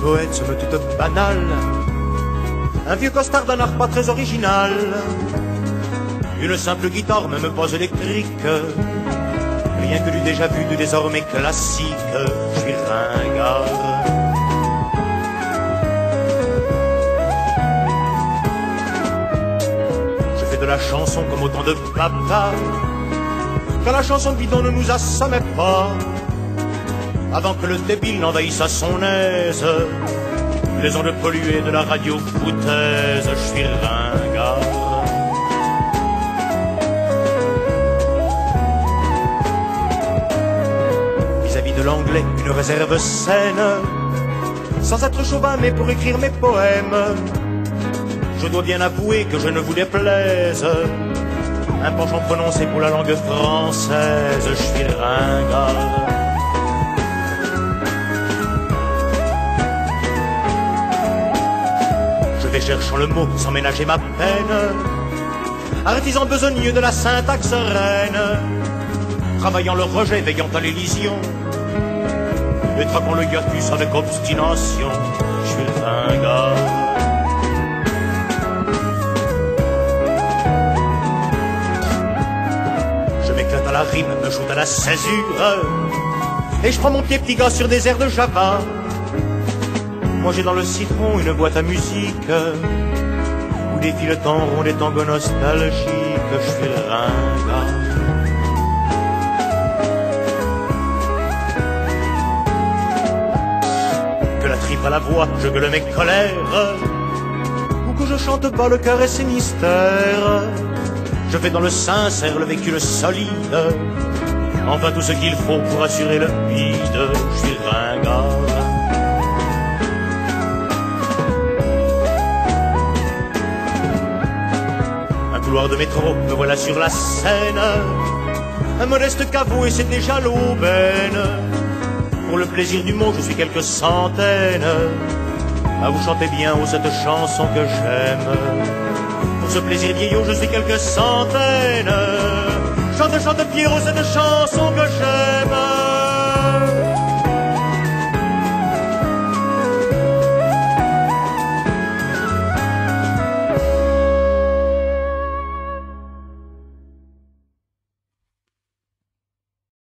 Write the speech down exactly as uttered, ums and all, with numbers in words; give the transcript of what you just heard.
poète, somme toute banale, un vieux costard d'un art pas très original, une simple guitare, même pas électrique, rien que du déjà vu, du désormais classique, je suis ringard. Je fais de la chanson comme autant de papa, quand la chanson bidon ne nous assommait pas, avant que le débile n'envahisse à son aise les ondes polluées de la radio foutaise, je suis ringard. Vis-à-vis de l'anglais, une réserve saine, sans être chauvin mais pour écrire mes poèmes, je dois bien avouer que je ne vous déplaise, un penchant prononcé pour la langue française, je suis ringard. Cherchant le mot sans ménager ma peine, artisan besogneux de la syntaxe reine, travaillant le rejet, veillant à l'élision, et traquant le hiatus avec obstination, je suis ringard. Je m'éclate à la rime, me shoot à la césure, et je prends mon pied petit gars sur des airs de Java. Moi j'ai dans le citron une boîte à musique où défile le temps rond des tangos nostalgiques, je suis le ringard. Que la tripe à la voix, je gueule mes colères, ou que je chante bas le cœur et ses mystères, je fais dans le sincère, le vécu, le solide, enfin tout ce qu'il faut pour assurer le bide, je suis ringard. Couloir de métro, me voilà sur la scène, un modeste caveau et c'est déjà l'aubaine. Pour le plaisir du mot, je suis quelques centaines à vous chanter bien haut cette chanson que j'aime. Pour ce plaisir vieillot, je suis quelques centaines. Chante, chante Pierrot cette chanson que j'aime.